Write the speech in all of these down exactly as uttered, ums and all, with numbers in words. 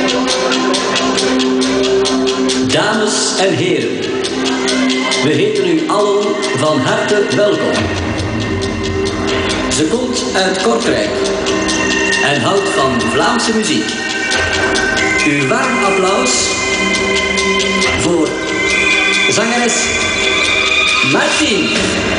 Dames en heren, we heten u allen van harte welkom. Ze komt uit Kortrijk en houdt van Vlaamse muziek. Uw warm applaus voor zangeres Martien.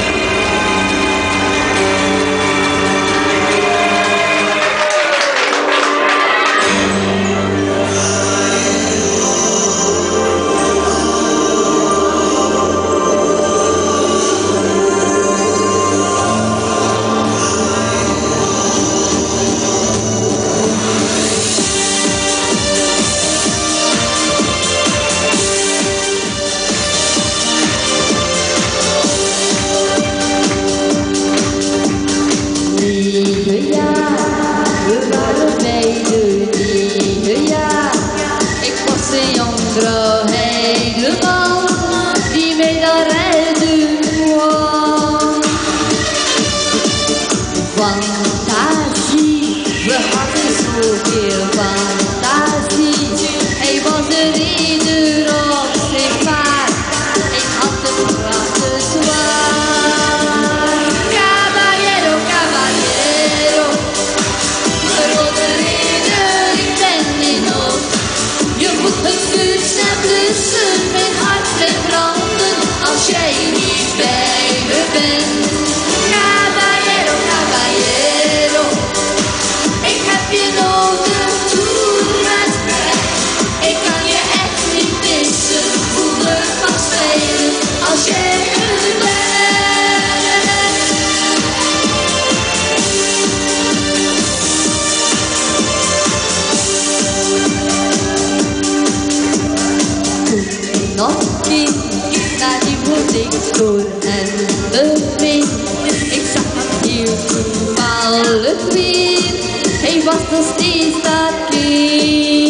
Fantasie, we hadden zoveel fantasie. Hij was een ridder op zijn paard, ik had het prachtig zwaar. Caballero, caballero, grote ridder, ik ben in nood. Je moet het vuur snel blussen, mijn hart blijft branden als jij niet bij me bent. Caballero, caballero, ik heb je nodig, doe met mij. Ik kan je echt niet missen, hoe we mag spelen als jij er bent. Toen nog ging naar die muziektoer en de wind, ik zag hem heel toevallig weer. Hij was nog steeds dat kind.